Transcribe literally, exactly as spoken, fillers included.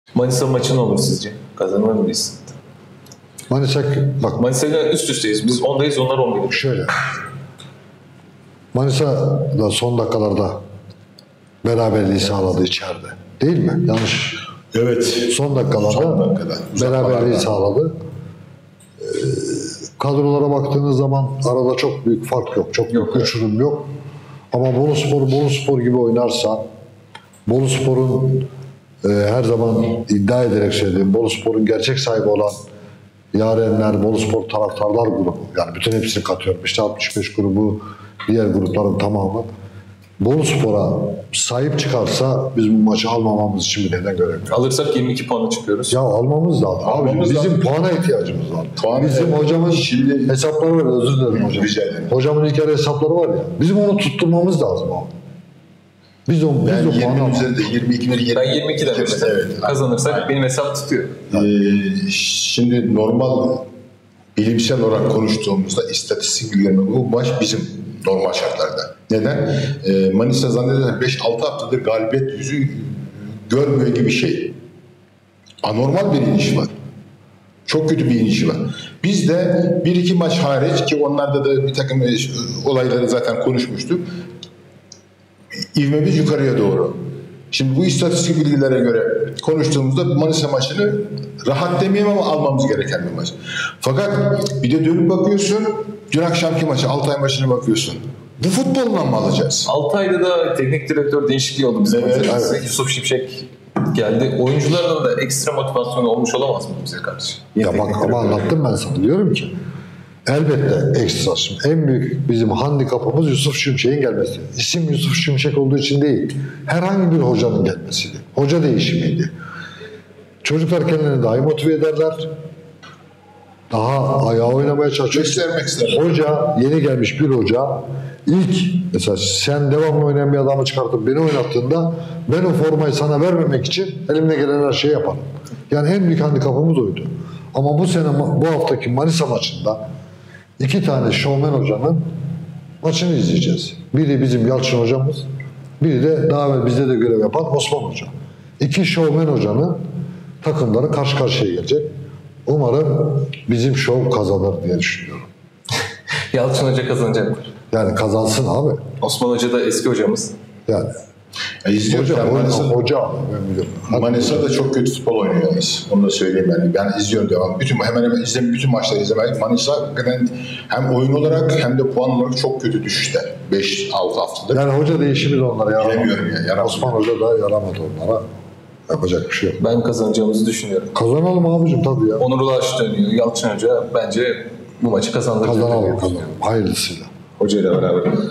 Manisa maçı ne olur sizce? Kazanır mıyız? Manisa, bak Manisa'yla üst üsteyiz. Biz ondayız, onlar on bir. şöyle. Manisa da son dakikalarda beraberliği sağladı içeride. Değil mi? Yanlış. Evet. Son dakikalarda Son dakikada, beraberliği uzatmalarda. sağladı. Ee, kadrolara baktığınız zaman arada çok büyük fark yok. Çok büyük evet. uçurum yok. Ama Boluspor, Boluspor gibi oynarsa, Boluspor'un e, her zaman iddia ederek söylediğim, Boluspor'un gerçek sahibi olan Yarenler, Boluspor taraftarlar grubu, yani bütün hepsini katıyorum. İşte altmış beş grubu, diğer grupların tamamı. Boluspor'a sahip çıkarsa biz bu maçı almamamız için bir neden göremiyorum. Alırsak yirmi iki puana çıkıyoruz. Ya almamız lazım. Abi, Almamız bizim lazım. puana ihtiyacımız var. Puan- bizim evet. hocamın Şimdi- hesapları var. Özür dilerim hocam. Rica ederim. Hocamın ilk yarı hesapları var ya. Bizim onu tutturmamız lazım abi. Biz o, biz Ben o puanı yirminin almamız. üzerinde yirmi iki bir Ben yirmi iki demiştim. Evet. Kazanırsak Aynen. benim hesap tutuyor. Ee, şimdi normal bilimsel olarak konuştuğumuzda istatistik bilgilerine bu maç bizim normal şartlarda. Neden? Ee, Manisa zannedersem beş altı haftadır galibiyet yüzü görmüyor gibi bir şey. Anormal bir iniş var. Çok kötü bir iniş var. Biz de bir iki maç hariç ki onlarda da bir takım e, olayları zaten konuşmuştuk. İvmemiz yukarıya doğru. Şimdi bu istatistik bilgilere göre konuştuğumuzda Manisa maçını rahat demeyeyim ama almamız gereken bir maç. Fakat bir de dönüp bakıyorsun, dün akşamki maçı, Altay maçına bakıyorsun. Bu futbolla mı alacağız? Altay'da da teknik direktör değişikliği oldu bizim Evet, maçımızda. evet. Yusuf Şimşek geldi. Oyunculardan da ekstra motivasyon olmuş olamaz mı bize karşı? Yeni Ya bak teknik ama direktör. anlattım ben sana. Diyorum ki elbette ekstra. Şimdi en büyük bizim handikapımız Yusuf Şimşek'in gelmesi. İsim Yusuf Şimşek olduğu için değil. Herhangi bir hocanın gelmesiydi. Hoca değişimiydi. Çocuklar kendilerini daha iyi motive ederler. Daha ayağa oynamaya çalışıyor. Göstermek isterler. Hoca, yeni gelmiş bir hoca ilk mesela sen devamlı oynayan bir adamı çıkartıp beni oynattığında ben o formayı sana vermemek için elimde gelen her şeyi yaparım. Yani en büyük handikapımız oydu. Ama bu sene bu haftaki Manisa maçında iki tane şovmen hocanın maçını izleyeceğiz. Biri bizim Yalçın hocamız, biri de daha evvel bizde de görev yapan Osman Hoca. İki şovmen hocanın takımları karşı karşıya gelecek. Umarım bizim şov kazanır diye düşünüyorum. Yalçın Hoca kazanacaktır. Yani kazansın abi. Osman Hoca da eski hocamız. Yani Ya izliyorum. hoca, Ben hoca, Manisa, hoca ben biliyorum. Manisa da çok kötü futbol oynuyor yalnız. Onu da söyleyeyim yani. Ben izliyorum devam. Bütün hemen hemen izlem bütün maçları izlemedim. Manisa hakikaten hem oyun olarak hem de puan olarak çok kötü düşüşler. beş altı haftadır. Yani hoca değişimi de onlara yaramadı. Bilemiyorum ya, yaramadı. Osman Hoca da yaramadı onlara. Yapacak bir şey yok. Ben kazanacağımızı düşünüyorum. Kazanalım abicim tabii ya. Onur Ulaş dönüyor. Yalçın Hoca bence bu maçı kazandıracak. Kazanalım kazanalım. Hayırlısıyla. Hoca ile beraber.